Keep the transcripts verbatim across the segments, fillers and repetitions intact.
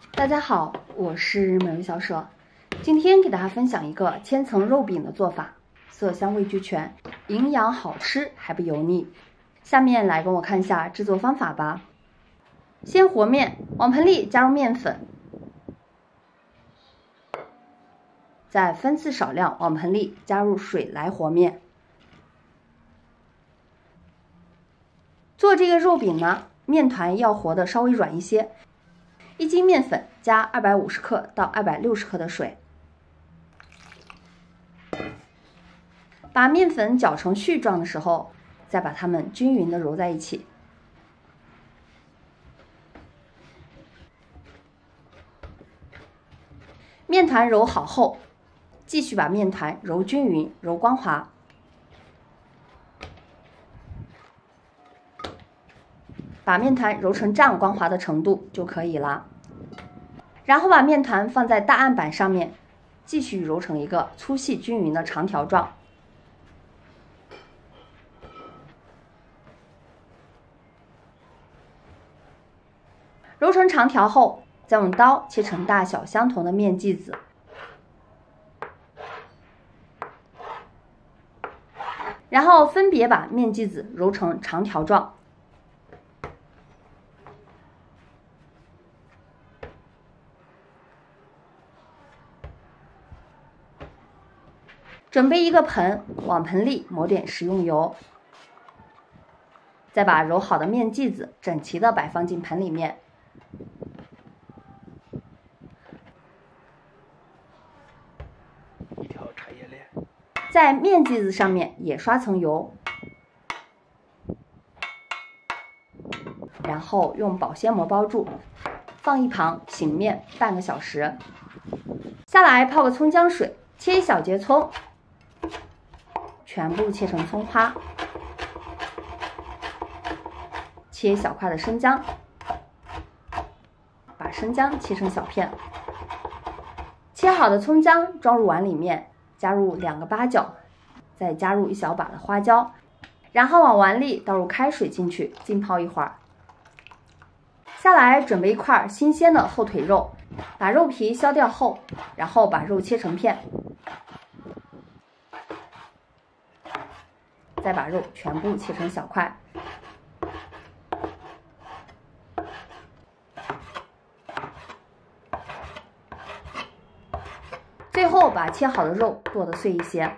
大家好，我是美味小舍，今天给大家分享一个千层肉饼的做法，色香味俱全，营养好吃还不油腻。下面来跟我看一下制作方法吧。先和面，往盆里加入面粉，再分次少量往盆里加入水来和面。做这个肉饼呢，面团要和的稍微软一些。一斤面粉加二百五十克到二百六十克的水，把面粉搅成絮状的时候，再把它们均匀的揉在一起。面团揉好后，继续把面团揉均匀、揉光滑。把面团揉成这样光滑的程度就可以了。然后把面团放在大案板上面，继续揉成一个粗细均匀的长条状。揉成长条后，再用刀切成大小相同的面剂子。然后分别把面剂子揉成长条状。准备一个盆，往盆里抹点食用油，再把揉好的面剂子整齐的摆放进盆里面。 一条茶叶链， 在面剂子上面也刷层油，然后用保鲜膜包住，放一旁醒面半个小时。下来泡个葱姜水，切一小节葱。全部切成葱花，切小块的生姜，把生姜切成小片。切好的葱姜装入碗里面，加入两个八角，再加入一小把的花椒，然后往碗里倒入开水进去浸泡一会儿。下来准备一块新鲜的后腿肉，把肉皮削掉后，然后把肉切成片。再把肉全部切成小块，最后把切好的肉剁得碎一些。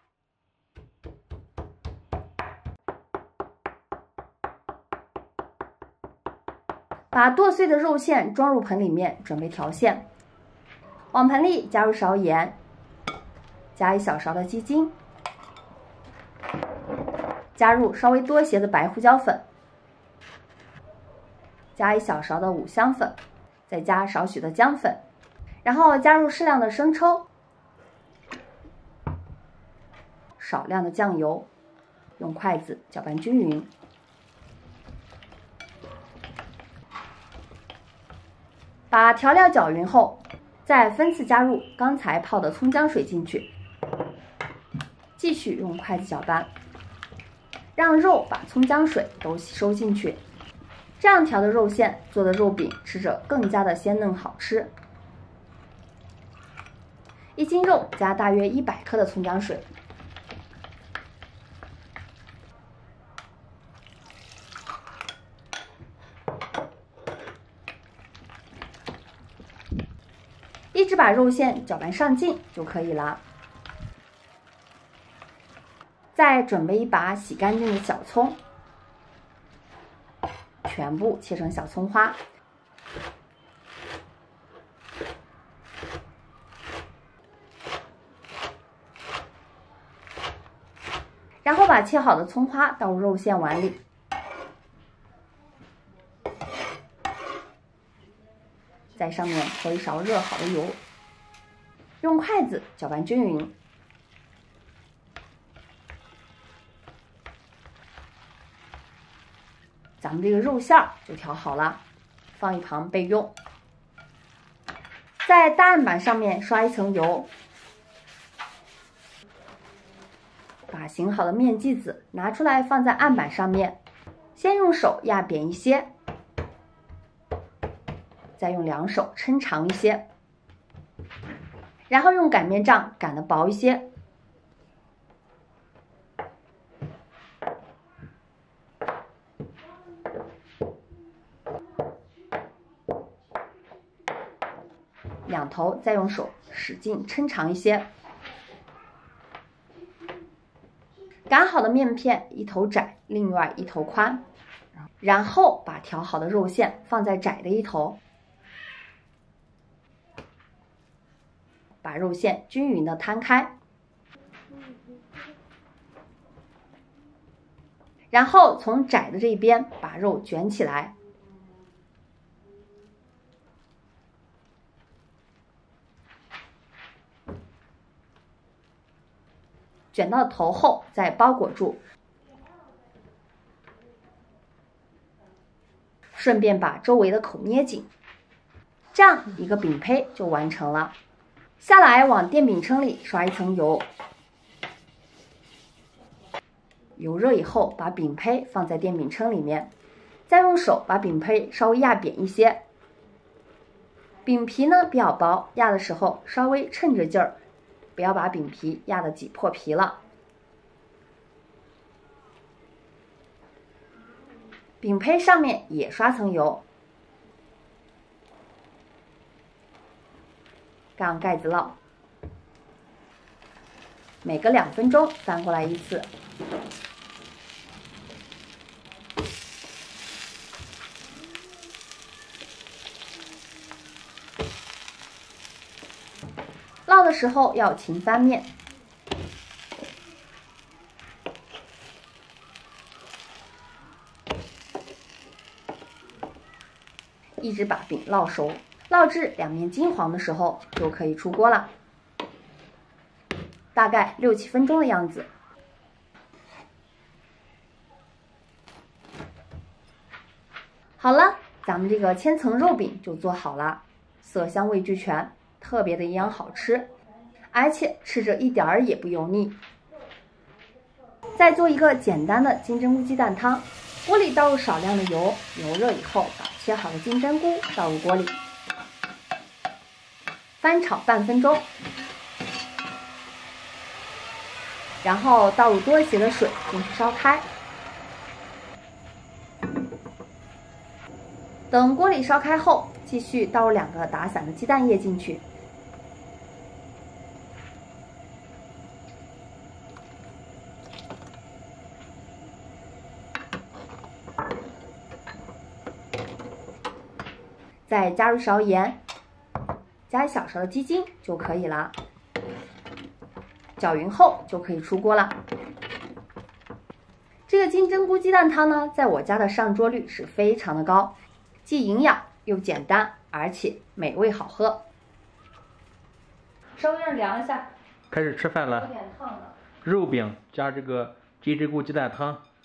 把剁碎的肉馅装入盆里面，准备调馅。往盆里加入勺盐，加一小勺的鸡精。加入稍微多些的白胡椒粉，加一小勺的五香粉，再加少许的姜粉，然后加入适量的生抽，少量的酱油，用筷子搅拌均匀。把调料搅匀后，再分次加入刚才泡的葱姜水进去，继续用筷子搅拌。让肉把葱姜水都吸收进去，这样调的肉馅做的肉饼吃着更加的鲜嫩好吃。一斤肉加大约一百克的葱姜水，一直把肉馅搅拌上劲就可以了。再准备一把洗干净的小葱，全部切成小葱花。然后把切好的葱花倒入肉馅碗里，在上面泼一勺热好的油，用筷子搅拌均匀。咱们这个肉馅儿就调好了，放一旁备用。在大案板上面刷一层油，把醒好的面剂子拿出来放在案板上面，先用手压扁一些， 再用两手抻长一些，然后用擀面杖擀得薄一些。两头再用手使劲抻长一些。擀好的面片一头窄，另外一头宽，然后把调好的肉馅放在窄的一头，把肉馅均匀的摊开，然后从窄的这一边把肉卷起来。卷到头后再包裹住，顺便把周围的口捏紧，这样一个饼胚就完成了。下来往电饼铛里刷一层油，油热以后把饼胚放在电饼铛里面，再用手把饼胚稍微压扁一些。饼皮呢比较薄，压的时候稍微趁着劲儿，不要把饼皮压得挤破皮了。饼胚上面也刷层油，盖盖子烙，每隔两分钟翻过来一次。烙的时候要勤翻面，一直把饼烙熟，烙至两面金黄的时候就可以出锅了，大概六七分钟的样子。好了，咱们这个千层肉饼就做好了，色香味俱全，特别的营养好吃，而且吃着一点儿也不油腻。再做一个简单的金针菇鸡蛋汤，锅里倒入少量的油，油热以后把切好的金针菇倒入锅里，翻炒半分钟，然后倒入多一些的水进去烧开。等锅里烧开后，继续倒入两个打散的鸡蛋液进去，再加入勺盐，加一小勺的鸡精就可以了。搅匀后就可以出锅了。这个金针菇鸡蛋汤呢，在我家的上桌率是非常的高，既营养又简单，而且美味好喝。稍微让凉一下。 开始吃饭了。 有点烫了。 肉饼加这个金针菇鸡蛋汤。